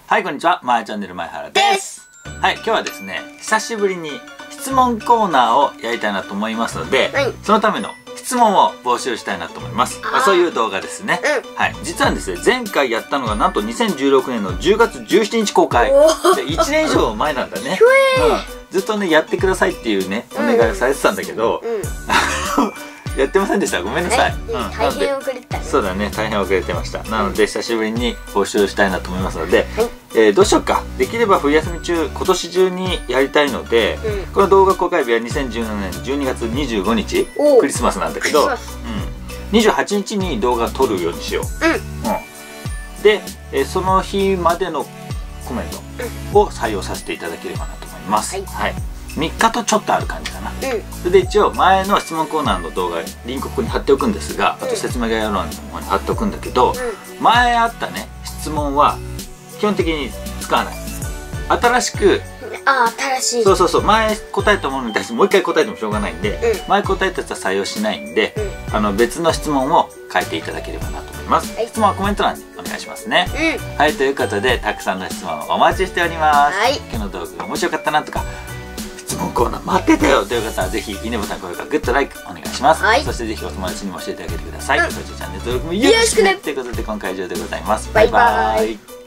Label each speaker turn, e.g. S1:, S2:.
S1: はい、こんにちは。まーチャンネル前原です。はい、今日はですね、久しぶりに質問コーナーをやりたいなと思いますので、そのための質問を募集したいなと思います。そういう動画ですね。はい、実はですね、前回やったのがなんと2016年の10月17日公開。で、1年以上前なんだね。ずっとね、やってくださいっていうね、お願いをされてたんだけど、やってませんでした。ごめんなさい。
S2: 大変遅れたね。
S1: そうだね、大変遅れてました。なので久しぶりに募集したいなと思いますので、どうしようか。できれば冬休み中、今年中にやりたいので、この動画公開日は2017年12月25日、クリスマスなんだけど、28日に動画撮るようにしよう。で、その日までのコメントを採用させていただければなと思います。はい。3日とちょっとある感じかな。それで一応前の質問コーナーの動画リンクここに貼っておくんですが、あと説明概要欄の方に貼っておくんだけど、前あったね質問は基本的に使わない。新しく
S2: 新しい、
S1: そう前答えたものに対してもう一回答えてもしょうがないんで、前答えたやつは採用しないんで、別の質問を書いていただければなと思います。質問はコメント欄にお願いしますね。はい、ということでたくさんの質問をお待ちしております。今日の動画が面白かったなとか、質問コーナー待ってたよという方はぜひいいねボタン、高評価、グッドライクお願いします。そしてぜひお友達にも教えてあげてください。そしてチャンネル登録もよろしくねということで今回は以上でございます。バイバイ。